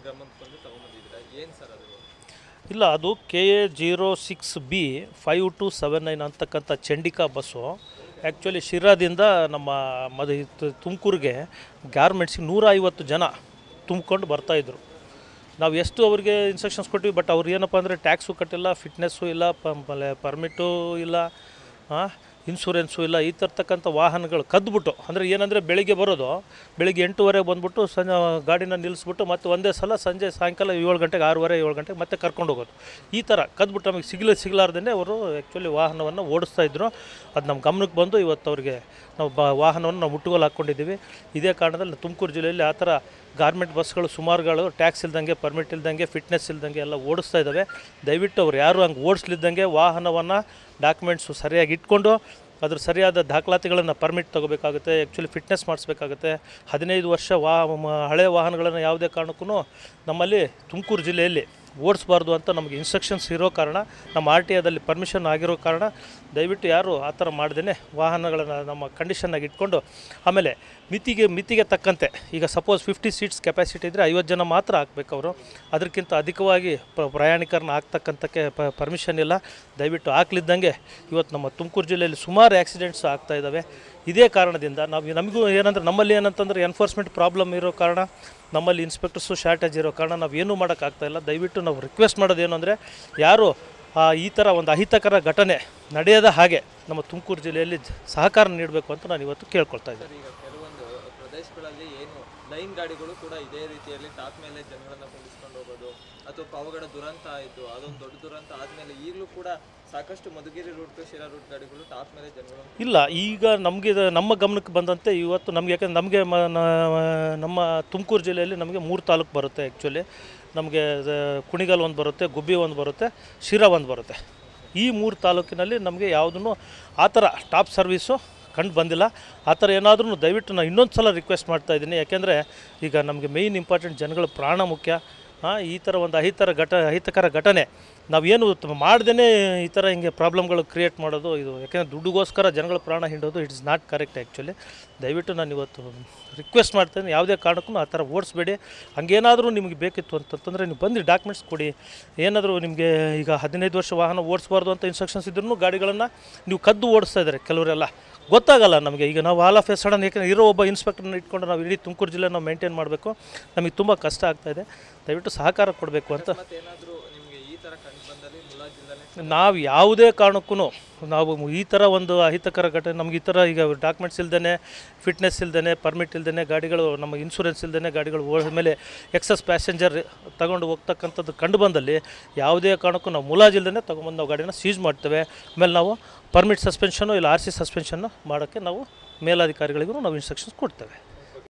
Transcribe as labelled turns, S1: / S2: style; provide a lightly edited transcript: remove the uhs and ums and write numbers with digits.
S1: ಗಮನಕ್ಕೆ ಬಂದು ತಗೊಂಡ್ಬಂದಿದ್ದೀರಾ ಏನು ಸರ್ ಅದು?
S2: ಇಲ್ಲ, ಅದು KA06B 5279 ಅಂತಕ್ಕಂಥ ಚಂಡಿಕಾ ಬಸ್ಸು ಆ್ಯಕ್ಚುಲಿ ಶಿರಾದಿಂದ ನಮ್ಮ ತುಮಕೂರಿಗೆ ಗಾರ್ಮೆಂಟ್ಸಿಗೆ 150 ಜನ ತುಂಬಿಕೊಂಡು ಬರ್ತಾಯಿದ್ರು. ನಾವು ಎಷ್ಟು ಅವ್ರಿಗೆ ಇನ್ಸ್ಟ್ರಕ್ಷನ್ಸ್ ಕೊಟ್ಟಿವಿ, ಬಟ್ ಅವ್ರು ಏನಪ್ಪ ಅಂದರೆ ಟ್ಯಾಕ್ಸು ಕಟ್ಟಿಲ್ಲ, ಫಿಟ್ನೆಸ್ಸು ಇಲ್ಲ, ಪರ್ಮಿಟು ಇಲ್ಲ, ಇನ್ಶೂರೆನ್ಸು ಇಲ್ಲ, ಈ ತರ್ತಕ್ಕಂಥ ವಾಹನಗಳು ಕದ್ದುಬಿಟ್ಟು, ಅಂದರೆ ಏನಂದರೆ ಬೆಳಿಗ್ಗೆ ಬರೋದು, ಬೆಳಿಗ್ಗೆ 8:30 ಬಂದುಬಿಟ್ಟು ಸಂಜೆ ಗಾಡಿನ ನಿಲ್ಲಿಸ್ಬಿಟ್ಟು ಮತ್ತೆ ಒಂದೇ ಸಲ ಸಂಜೆ ಸಾಯಂಕಾಲ 7 ಗಂಟೆಗೆ 6:30 7 ಗಂಟೆಗೆ ಮತ್ತೆ ಕರ್ಕೊಂಡು ಹೋಗೋದು. ಈ ಥರ ಕದ್ದುಬಿಟ್ಟು ನಮಗೆ ಸಿಗಲಾರ್ದೇ ಅವರು ಆ್ಯಕ್ಚುಲಿ ವಾಹನವನ್ನು ಓಡಿಸ್ತಾಯಿದ್ರು. ಅದು ನಮ್ಮ ಗಮನಕ್ಕೆ ಬಂದು ಇವತ್ತು ಅವ್ರಿಗೆ ನಾವು ವಾಹನವನ್ನು ನಾವು ಮುಟ್ಟುಗೋಲು ಹಾಕ್ಕೊಂಡಿದ್ದೀವಿ. ಇದೇ ಕಾರಣದಲ್ಲಿ ತುಮಕೂರು ಜಿಲ್ಲೆಯಲ್ಲಿ ಆ ಥರ ಗಾರ್ಮೆಂಟ್ ಬಸ್ಗಳು ಸುಮಾರುಗಳು ಟ್ಯಾಕ್ಸ್ ಇಲ್ದಂಗೆ, ಪರ್ಮಿಟ್ ಇಲ್ದಂಗೆ, ಫಿಟ್ನೆಸ್ ಇಲ್ದಂಗೆ ಎಲ್ಲ ಓಡಿಸ್ತಾ ಇದ್ದಾವೆ. ದಯವಿಟ್ಟು ಅವ್ರು ಯಾರು ಹಂಗೆ ಓಡಿಸ್ಲಿದ್ದಂಗೆ ವಾಹನವನ್ನು ಡಾಕ್ಯುಮೆಂಟ್ಸು ಸರಿಯಾಗಿ ಇಟ್ಕೊಂಡು ಅದ್ರ ಸರಿಯಾದ ದಾಖಲಾತಿಗಳನ್ನು ಪರ್ಮಿಟ್ ತೊಗೋಬೇಕಾಗುತ್ತೆ, ಆ್ಯಕ್ಚುಲಿ ಫಿಟ್ನೆಸ್ ಮಾಡಿಸ್ಬೇಕಾಗುತ್ತೆ. 15 ವರ್ಷ ಹಳೆಯ ವಾಹನಗಳನ್ನು ಯಾವುದೇ ಕಾರಣಕ್ಕೂ ನಮ್ಮಲ್ಲಿ ತುಮಕೂರು ಜಿಲ್ಲೆಯಲ್ಲಿ ಓಡಿಸ್ಬಾರ್ದು ಅಂತ ನಮಗೆ ಇನ್ಸ್ಟ್ರಕ್ಷನ್ಸ್ ಇರೋ ಕಾರಣ, ನಮ್ಮ RTIದಲ್ಲಿ ಪರ್ಮಿಷನ್ ಆಗಿರೋ ಕಾರಣ ದಯವಿಟ್ಟು ಯಾರು ಆ ಥರ ಮಾಡ್ದೇ ವಾಹನಗಳನ್ನು ನಮ್ಮ ಕಂಡೀಷನ್ನಾಗಿ ಇಟ್ಕೊಂಡು, ಆಮೇಲೆ ಮಿತಿಗೆ ತಕ್ಕಂತೆ, ಈಗ ಸಪೋಸ್ 50 ಸೀಟ್ಸ್ ಕೆಪಾಸಿಟಿ ಇದ್ದರೆ 50 ಜನ ಮಾತ್ರ ಹಾಕ್ಬೇಕು ಅವರು. ಅದಕ್ಕಿಂತ ಅಧಿಕವಾಗಿ ಪ್ರಯಾಣಿಕರನ್ನ ಹಾಕ್ತಕ್ಕಂಥಕ್ಕೆ ಪರ್ಮಿಷನ್ ಇಲ್ಲ. ದಯವಿಟ್ಟು ಹಾಕ್ಲಿದ್ದಂಗೆ ಇವತ್ತು ನಮ್ಮ ತುಮಕೂರು ಜಿಲ್ಲೆಯಲ್ಲಿ ಸುಮಾರು ಆಕ್ಸಿಡೆಂಟ್ಸ್ ಆಗ್ತಾಯಿದ್ದಾವೆ. ಇದೇ ಕಾರಣದಿಂದ ನಮಗೂ ಏನಂದ್ರೆ ನಮ್ಮಲ್ಲಿ ಏನಂತಂದರೆ ಎನ್ಫೋರ್ಸ್ಮೆಂಟ್ ಪ್ರಾಬ್ಲಮ್ ಇರೋ ಕಾರಣ, ನಮ್ಮಲ್ಲಿ ಇನ್ಸ್ಪೆಕ್ಟರ್ಸು ಶಾರ್ಟೇಜ್ ಇರೋ ಕಾರಣ ನಾವು ಏನೂ ಮಾಡೋಕ್ಕಾಗ್ತಾಯಿಲ್ಲ. ದಯವಿಟ್ಟು ನಾವು ರಿಕ್ವೆಸ್ಟ್ ಮಾಡೋದೇನು ಅಂದರೆ, ಯಾರು ಈ ಥರ ಒಂದು ಅಹಿತಕರ ಘಟನೆ ನಡೆಯದ ಹಾಗೆ ನಮ್ಮ ತುಮಕೂರು ಜಿಲ್ಲೆಯಲ್ಲಿ ಸಹಕಾರ ನೀಡಬೇಕು ಅಂತ ನಾನು ಇವತ್ತು ಕೇಳ್ಕೊಳ್ತಾ ಇದ್ದೀನಿ.
S1: ಈಗ ಕೆಲವೊಂದು ಪ್ರದೇಶಗಳಲ್ಲಿ ಏನು ಲೈನ್ ಗಾಡಿಗಳು ಕೂಡ ಇದೇ ರೀತಿಯಲ್ಲಿ ಟಾಪ್ ಮೇಲೆ ಜನಗಳನ್ನ ಕುಂಡಿಸ್ಕೊಂಡು ಹೋಗೋದು, ಅಥವಾ ಪಾವಗಡ ದುರಂತ ಆಯಿತು, ಅದೊಂದು ದೊಡ್ಡ ದುರಂತ ಆದಮೇಲೆ ಈಗಲೂ ಕೂಡ ಸಾಕಷ್ಟು ಮಧುಗಿರಿ ರೂಟ್ ಶಿರಾ ರೂಟ್ ಗಾಡಿಗಳು ಟಾಪ್ ಮೇಲೆ ಜನಗಳು
S2: ಇಲ್ಲ. ಈಗ ನಮಗೆ ನಮ್ಮ ಗಮನಕ್ಕೆ ಬಂದಂತೆ ಇವತ್ತು ನಮಗೆ, ಯಾಕಂದರೆ ನಮಗೆ ನಮ್ಮ ತುಮಕೂರು ಜಿಲ್ಲೆಯಲ್ಲಿ ನಮಗೆ 3 ತಾಲೂಕು ಬರುತ್ತೆ. ಆ್ಯಕ್ಚುಲಿ ನಮಗೆ ಕುಣಿಗಲ್ ಒಂದು ಬರುತ್ತೆ, ಗುಬ್ಬಿ ಒಂದು ಬರುತ್ತೆ, ಶಿರಾ ಒಂದು ಬರುತ್ತೆ. ಈ 3 ತಾಲೂಕಿನಲ್ಲಿ ನಮಗೆ ಯಾವುದೂ ಆ ಥರ ಟಾಪ್ ಸರ್ವೀಸು ಕಂಡು ಬಂದಿಲ್ಲ. ಆ ಥರ ಏನಾದ್ರೂ ದಯವಿಟ್ಟು ನಾನು ಇನ್ನೊಂದು ಸಲ ರಿಕ್ವೆಸ್ಟ್ ಮಾಡ್ತಾಯಿದ್ದೀನಿ. ಯಾಕೆಂದರೆ ಈಗ ನಮಗೆ ಮೇಯ್ನ್ ಇಂಪಾರ್ಟೆಂಟ್ ಜನಗಳ ಪ್ರಾಣ ಮುಖ್ಯ. ಈ ಥರ ಒಂದು ಅಹಿತಕರ ಘಟನೆ ನಾವೇನು ಮಾಡ್ದೇ ಈ ಥರ ಹಿಂಗೆ ಪ್ರಾಬ್ಲಮ್ಗಳು ಕ್ರಿಯೇಟ್ ಮಾಡೋದು, ಇದು ಯಾಕೆಂದರೆ ದುಡ್ಡುಗೋಸ್ಕರ ಜನಗಳ ಪ್ರಾಣ ಹಿಂಡೋದು it is not correct. Actually ದಯವಿಟ್ಟು ನಾನು ಇವತ್ತು ರಿಕ್ವೆಸ್ಟ್ ಮಾಡ್ತಾಯಿದ್ದೀನಿ, ಯಾವುದೇ ಕಾರಣಕ್ಕೂ ಆ ಥರ ಓಡಿಸ್ಬೇಡಿ. ಹಂಗೇನಾದರೂ ನಿಮಗೆ ಬೇಕಿತ್ತು ಅಂತಂದರೆ ನೀವು ಬಂದು ಡಾಕ್ಯುಮೆಂಟ್ಸ್ ಕೊಡಿ. ಏನಾದರೂ ನಿಮಗೆ ಈಗ 15 ವರ್ಷ ವಾಹನ ಓಡಿಸ್ಬಾರ್ದು ಅಂತ ಇನ್ಸ್ಟ್ರಕ್ಷನ್ಸ್ ಇದ್ರೂ ಗಾಡಿಗಳನ್ನು ನೀವು ಕದ್ದು ಓಡಿಸ್ತಾ ಇದ್ದಾರೆ ಕೆಲವರೆಲ್ಲ. ಗೊತ್ತಾಗಲ್ಲ ನಮಗೆ. ಈಗ ನಾವು ಆಲ್ ಆಫ್ ಎ ಸಡನ್ ಯಾಕೆಂದರೆ ಇರೋ ಒಬ್ಬ ಇನ್ಸ್ಪೆಕ್ಟರ್ನ ಇಟ್ಕೊಂಡು ನಾವು ಇಡೀ ತುಮಕೂರು ಜಿಲ್ಲೆ ನಾವು ಮೇಂಟೈನ್ ಮಾಡಬೇಕು, ನಮಗೆ ತುಂಬ ಕಷ್ಟ ಆಗ್ತಾಯಿದೆ. ದಯವಿಟ್ಟು ಸಹಕಾರ ಕೊಡಬೇಕು ಅಂತ ನಾವು ಯಾವುದೇ ಕಾರಣಕ್ಕೂ ನಾವು ಈ ಥರ ಒಂದು ಅಹಿತಕರ ಘಟನೆ, ನಮ್ಗೆ ಈ ಥರ ಈಗ ಡಾಕ್ಯುಮೆಂಟ್ಸ್ ಇಲ್ದೇ, ಫಿಟ್ನೆಸ್ ಇಲ್ದೇ, ಪರ್ಮಿಟ್ ಇಲ್ದೇ ಗಾಡಿಗಳು, ನಮ್ಮ ಇನ್ಶೂರೆನ್ಸ್ ಇಲ್ದೇ ಗಾಡಿಗಳು ಮೇಲೆ ಎಕ್ಸಸ್ ಪ್ಯಾಸೆಂಜರ್ ತಗೊಂಡು ಹೋಗ್ತಕ್ಕಂಥದ್ದು ಕಂಡು ಬಂದಲ್ಲಿ ಯಾವುದೇ ಕಾರಣಕ್ಕೂ ನಾವು ಮುಲಾಜಿಲ್ದೇ ತೊಗೊಂಬಂದು ನಾವು ಗಾಡಿನ ಸೀಜ್ ಮಾಡ್ತೇವೆ. ಆಮೇಲೆ ನಾವು ಪರ್ಮಿಟ್ ಸಸ್ಪೆನ್ಷನು ಇಲ್ಲ RC ಸಸ್ಪೆನ್ಷನ್ನು ಮಾಡೋಕ್ಕೆ ನಾವು ಮೇಲಾಧಿಕಾರಿಗಳಿಗೂ ನಾವು ಇನ್ಸ್ಟ್ರಕ್ಷನ್ಸ್ ಕೊಡ್ತೇವೆ.